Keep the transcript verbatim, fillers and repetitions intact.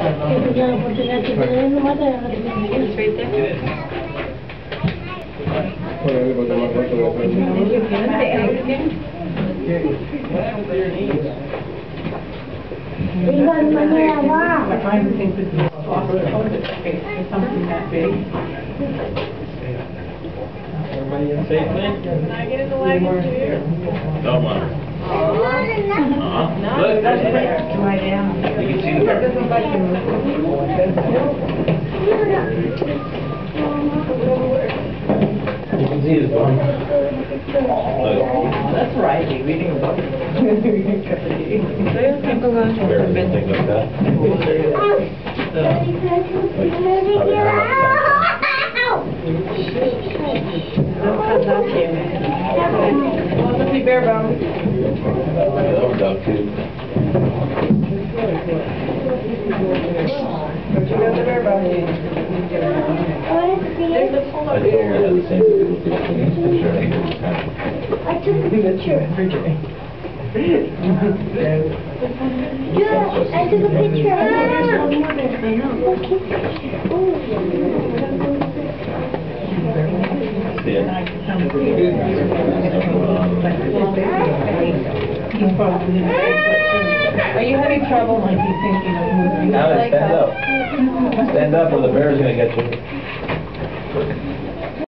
right there. I find the things that you offer to something that big. Everybody in safely? Can I get in the wagon too? Don't want her. Uh-huh. Look, there's the bear. Lie down. You can see the bear. Doesn't like him. You can see his bum. Look. That's right. You're reading a book. Reading a cup of tea. Bears and things like that. Want to see bear bum? That was dog too. But you got the bear bum. There's a polar I told her I bear. had the same picture. I took a picture. Yeah, I took a picture of it. See it? Are you having trouble? Like he's thinking of moving? Now stand up. Stand up or the bear's gonna get you.